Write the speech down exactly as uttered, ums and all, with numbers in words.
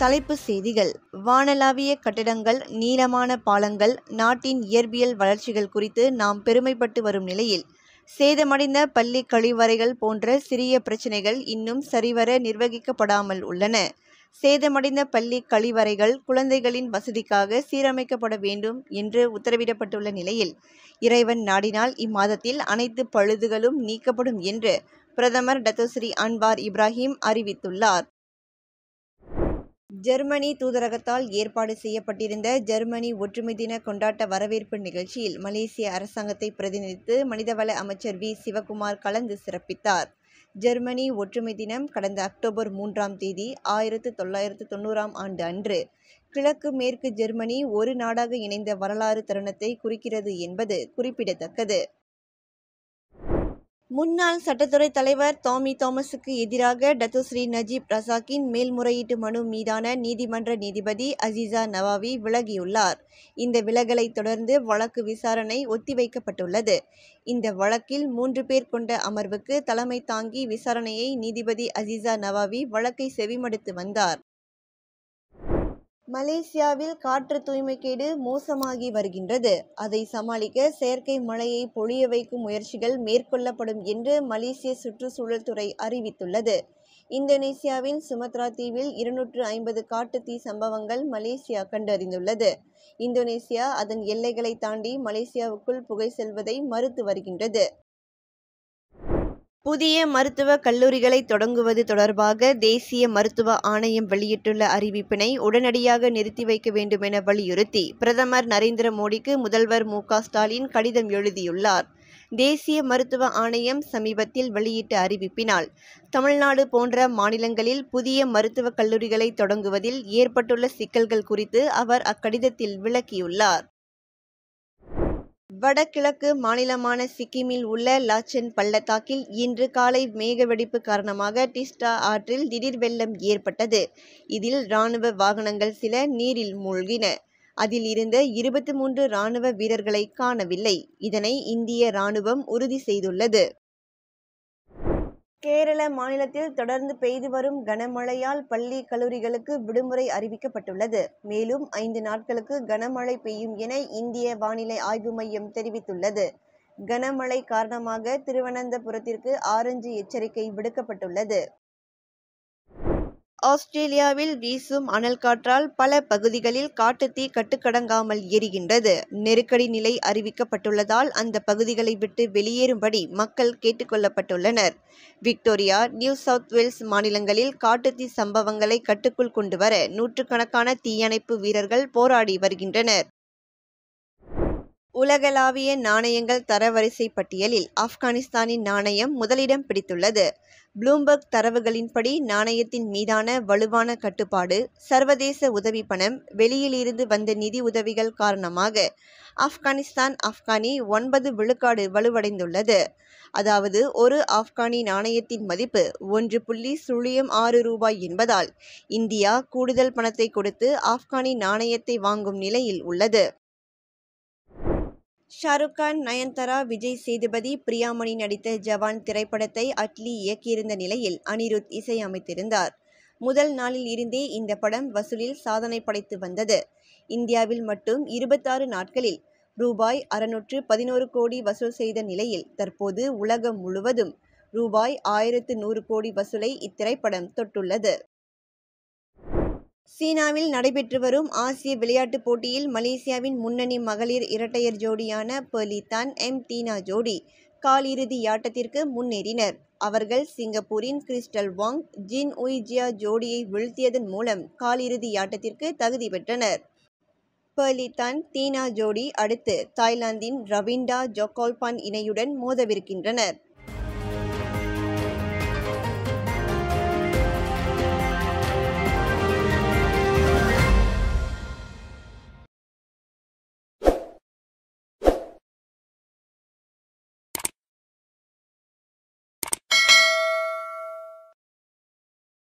தலைப்புச் செய்திகள். வானளாவிய கட்டடங்கள், நீளமான பாலங்கள், நாட்டின் இயற்பியல் வளர்ச்சிகள் குறித்து நாம் பெருமைப்பட்டு வரும் நிலையில், சேதமடைந்த பள்ளி கழிவறைகள் போன்ற சிறிய பிரச்சினைகள் இன்னும் சரிவர நிர்வகிக்கப்படாமல் உள்ளன. சேதமடைந்த பள்ளி கழிவறைகள் குழந்தைகளின் வசதிக்காக சீரமைக்கப்பட வேண்டும் என்று உத்தரவிடப்பட்டுள்ள நிலையில், இறைவன் நாடினால் இம்மாதத்தில் அனைத்து பழுதுகளும் நீக்கப்படும் என்று பிரதமர் டத்தோஸ்ரீ அன்வார் இப்ராஹிம் அறிவித்துள்ளார். ஜெர்மனி தூதரகத்தால் ஏற்பாடு செய்யப்பட்டிருந்த ஜெர்மனி ஒற்றுமை தின கொண்டாட்ட வரவேற்பு நிகழ்ச்சியில் மலேசிய அரசாங்கத்தை பிரதிநிதித்து மனிதவள அமைச்சர் வி சிவகுமார் கலந்து சிறப்பித்தார். ஜெர்மனி ஒற்றுமை தினம் கடந்த அக்டோபர் மூன்றாம் தேதி ஆயிரத்து தொள்ளாயிரத்து தொண்ணூறாம் ஆண்டு அன்று கிழக்கு மேற்கு ஜெர்மனி ஒரு நாடாக இணைந்த வரலாறு தருணத்தை குறிக்கிறது என்பது குறிப்பிடத்தக்கது. முன்னாள் சட்டத்துறை தலைவர் தாமி தாமஸுக்கு எதிராக டத்தோஸ்ரீ நஜீப் ரசாக்கின் மேல்முறையீட்டு மனு மீதான நீதிமன்ற நீதிபதி அசீசா நவாவி விலகியுள்ளார். இந்த விலகலை தொடர்ந்து வழக்கு விசாரணை ஒத்திவைக்கப்பட்டுள்ளது. இந்த வழக்கில் மூன்று பேர் கொண்ட அமர்வுக்கு தலைமை தாங்கி விசாரணையை நீதிபதி அசீசா நவாவி வழக்கை செவிமடுத்து வந்தார். மலேசியாவில் காற்று தூய்மைக்கேடு மோசமாகி வருகின்றது. அதை சமாளிக்க செயற்கை மழையை பொழிய வைக்கும் முயற்சிகள் மேற்கொள்ளப்படும் என்று மலேசிய சுற்றுச்சூழல் துறை அறிவித்துள்ளது. இந்தோனேசியாவின் சுமத்ரா தீவில் இருநூற்று ஐம்பது காட்டுத்தீ சம்பவங்கள் மலேசியா கண்டறிந்துள்ளது. இந்தோனேசியா அதன் எல்லைகளை தாண்டி மலேசியாவுக்குள் புகை செல்வதை மறுத்து வருகின்றது. புதிய மருத்துவ கல்லூரிகளை தொடங்குவது தொடர்பாக தேசிய மருத்துவ ஆணையம் வெளியிட்டுள்ள அறிவிப்பினை உடனடியாக நிறுத்தி வைக்க வேண்டுமென வலியுறுத்தி பிரதமர் நரேந்திர மோடிக்கு முதல்வர் மு க ஸ்டாலின் கடிதம் எழுதியுள்ளார். தேசிய மருத்துவ ஆணையம் சமீபத்தில் வெளியிட்ட அறிவிப்பினால் தமிழ்நாடு போன்ற மாநிலங்களில் புதிய மருத்துவக் கல்லூரிகளை தொடங்குவதில் ஏற்பட்டுள்ள சிக்கல்கள் குறித்து அவர் அக்கடிதத்தில் விளக்கியுள்ளார். வடகிழக்கு மாநிலமான சிக்கிமில் உள்ள லாச்சன் பள்ளத்தாக்கில் இன்று காலை மேகவெடிப்பு காரணமாக டிஸ்டா ஆற்றில் திடீர் வெள்ளம் ஏற்பட்டது. இதில் இராணுவ வாகனங்கள் சில நீரில் மூழ்கின. அதில் இருந்த இருபத்தி மூன்று இராணுவ வீரர்களை காணவில்லை. இதனை இந்திய இராணுவம் உறுதி செய்துள்ளது. கேரள மாநிலத்தில் தொடர்ந்து பெய்து வரும் கனமழையால் பள்ளி கல்லூரிகளுக்கு விடுமுறை அறிவிக்கப்பட்டுள்ளது. மேலும் ஐந்து நாட்களுக்கு கனமழை பெய்யும் என இந்திய வானிலை ஆய்வு மையம் தெரிவித்துள்ளது. கனமழை காரணமாக திருவனந்தபுரத்திற்கு ஆரஞ்சு எச்சரிக்கை விடுக்கப்பட்டுள்ளது. ஆஸ்திரேலியாவில் வீசும் அனல் காற்றால் பல பகுதிகளில் காட்டுத்தீ கட்டுக்கடங்காமல் எரிகின்றது. நெருக்கடி நிலை அறிவிக்கப்பட்டுள்ளதால் அந்த பகுதிகளை விட்டு வெளியேறும்படி மக்கள் கேட்டுக்கொள்ளப்பட்டுள்ளனர். விக்டோரியா, நியூ சவுத் வேல்ஸ் மாநிலங்களில் காட்டுத்தீ சம்பவங்களை கட்டுக்குள் கொண்டுவர நூற்றுக்கணக்கான தீயணைப்பு வீரர்கள் போராடி வருகின்றனர். உலகளாவிய நாணயங்கள் தரவரிசை பட்டியலில் ஆப்கானிஸ்தானின் நாணயம் முதலிடம் பிடித்துள்ளது. ப்ளூம்பர்க் தரவுகளின்படி நாணயத்தின் மீதான வலுவான கட்டுப்பாடு, சர்வதேச உதவி பணம், வெளியிலிருந்து வந்த நிதி உதவிகள் காரணமாக ஆப்கானிஸ்தான் ஆப்கானி ஒன்பது விழுக்காடு வலுவடைந்துள்ளது. அதாவது ஒரு ஆப்கானி நாணயத்தின் மதிப்பு ஒன்று புள்ளி சுழியம் ஆறு ரூபாய் என்பதால் இந்தியா கூடுதல் பணத்தை கொடுத்து ஆப்கானி நாணயத்தை வாங்கும் நிலையில் உள்ளது. ஷாருக் கான், நயன்தாரா, விஜய் சேதுபதி, பிரியாமணி நடித்த ஜவான் திரைப்படத்தை அட்லி இயக்கியிருந்த நிலையில் அனிருத் இசையமைத்திருந்தார். முதல் நாளில் இருந்தே இந்த படம் வசூலில் சாதனை படைத்து வந்தது. இந்தியாவில் மட்டும் இருபத்தாறு நாட்களில் ரூபாய் அறுநூற்று பதினோரு கோடி வசூல் செய்த நிலையில் தற்போது உலகம் முழுவதும் ரூபாய் ஆயிரத்து நூறு கோடி வசூலை இத்திரைப்படம் தொட்டுள்ளது. சீனாவில் நடைபெற்று வரும் ஆசிய விளையாட்டுப் போட்டியில் மலேசியாவின் முன்னணி மகளிர் இரட்டையர் ஜோடியான பெர்லி தான், எம் தீனா ஜோடி காலிறுதி ஆட்டத்திற்கு முன்னேறினர். அவர்கள் சிங்கப்பூரின் கிறிஸ்டல் வாங், ஜின் உய் ஜியா ஜோடியை வீழ்த்தியதன் மூலம் காலிறுதி ஆட்டத்திற்கு தகுதி பெற்றனர். பெர்லி தான், தீனா ஜோடி அடுத்து தாய்லாந்தின் ரவிண்டா ஜோகோல்பான் இணையுடன் மோதவிருக்கின்றனர்.